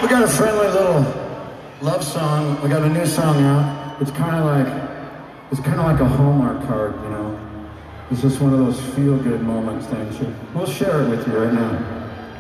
We got a friendly little love song. We got a new song out. It's kind of like a Hallmark card, you know. It's just one of those feel-good moments things. We'll share it with you right now.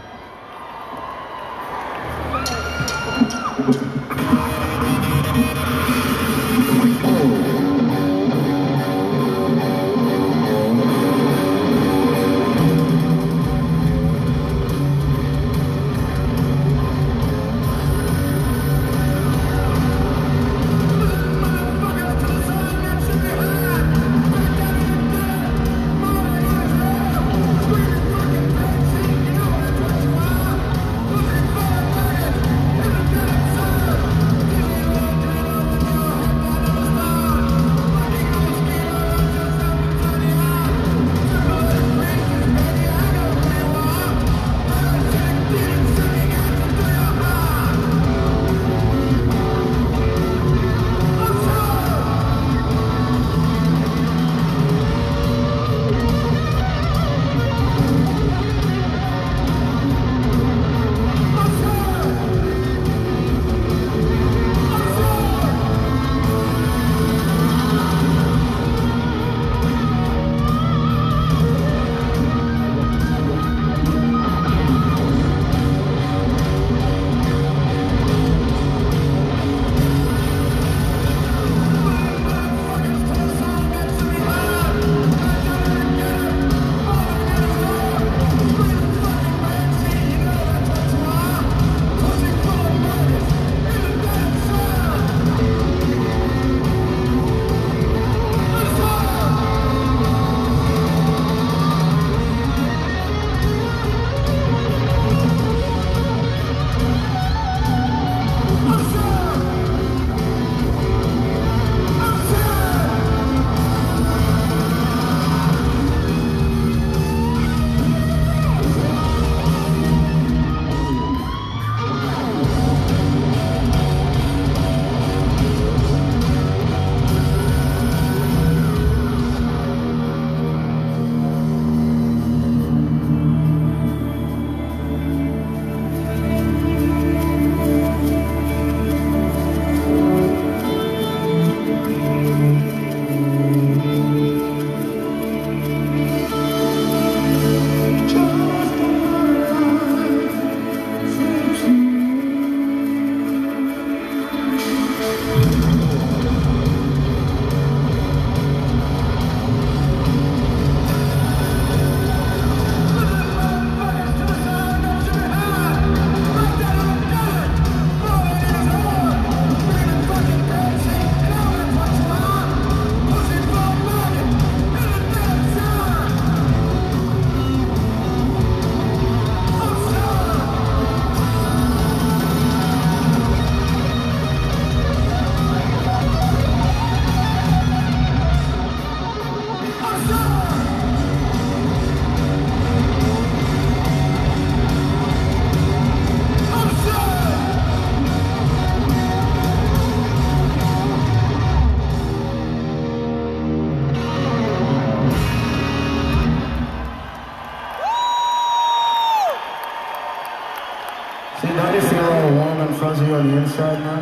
Don't you feel all warm and fuzzy on the inside now?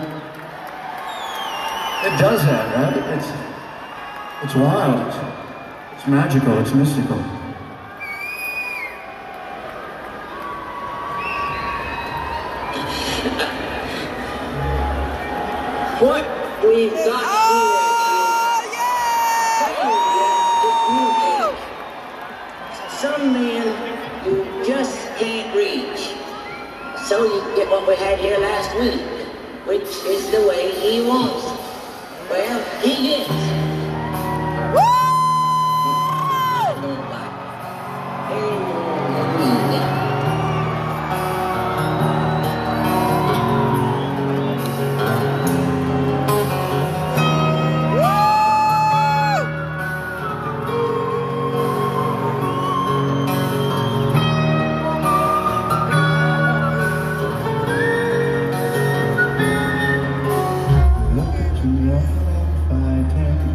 It does that, right? It's wild. It's magical. It's mystical. What we've got here is some men you just can't reach. So you get what we had here last week, which is the way he wants. Well, he gets. Woo! Look at you, fighting.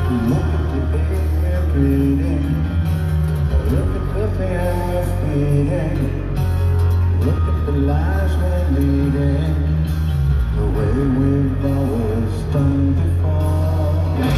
Look at the air we're breathing. Look at the fear we're feeding. Look at the lies we're leading. The way we've always done before.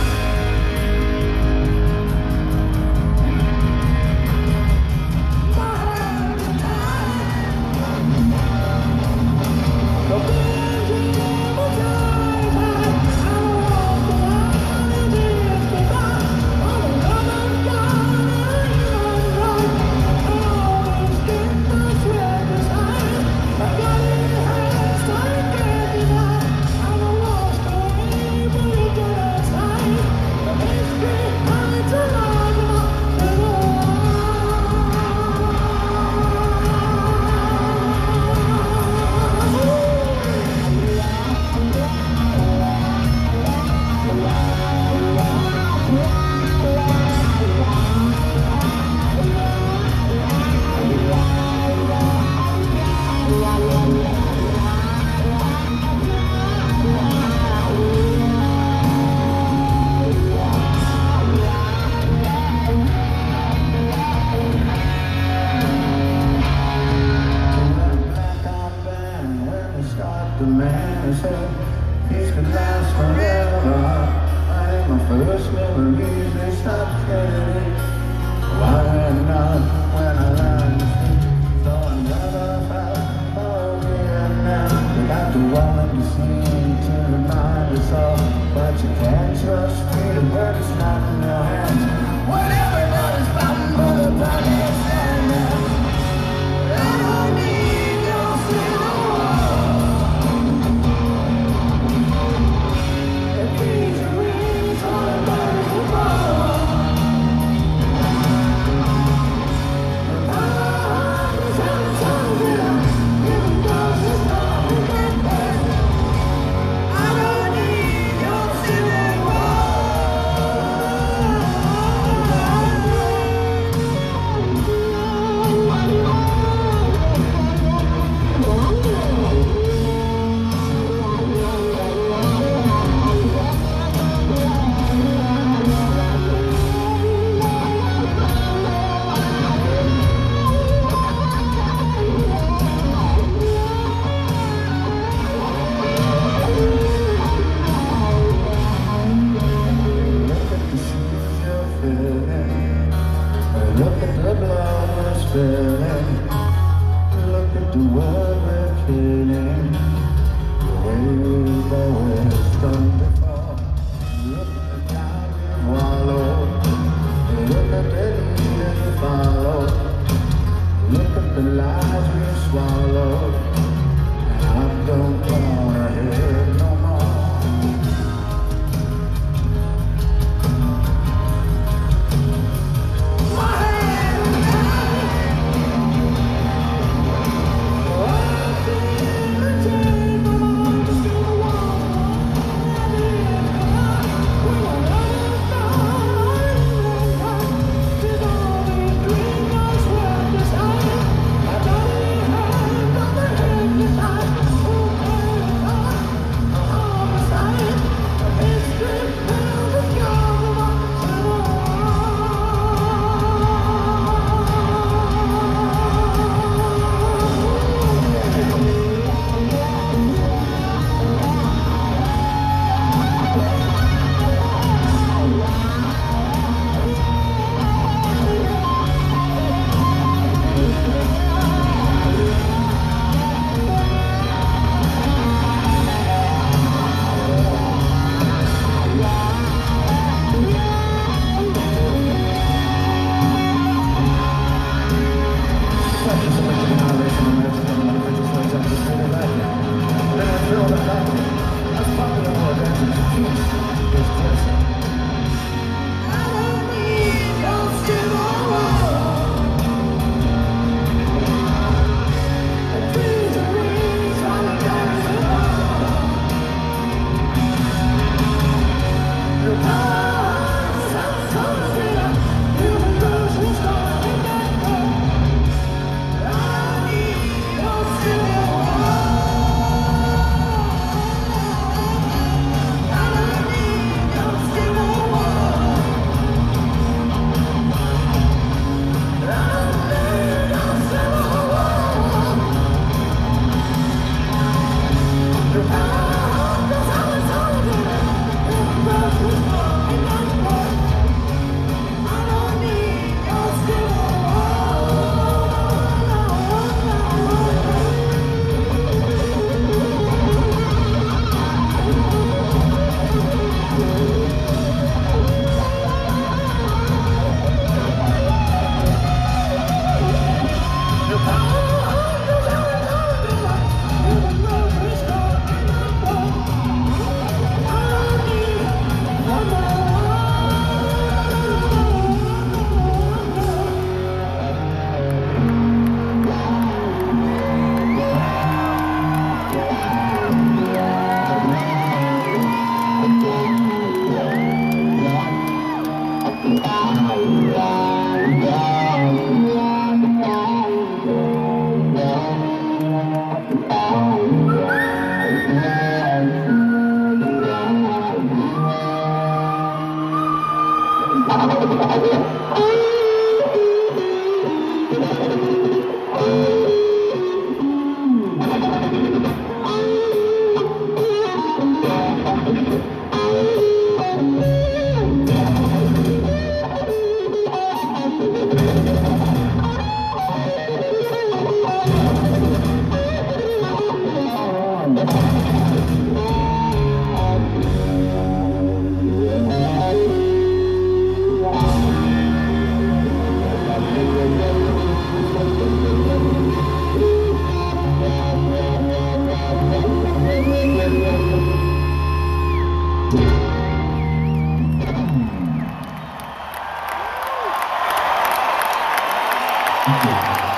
The man is here, peace could last forever. I think my first memories, they stopped fading. Why did not when I learned to speak? So I never felt forgiven now. You got the woman to see to remind us all, but you can't trust me, the word is not in your hands. When everybody's fighting for the promised land now. I don't need your single look at the blood we're spilling. Look at the world we're killing. The way we've always done before. Look at the time we've wallowed. Look at the leaders we follow. Look at the lies we've swallowed. And I don't wanna hear no more. Thank you.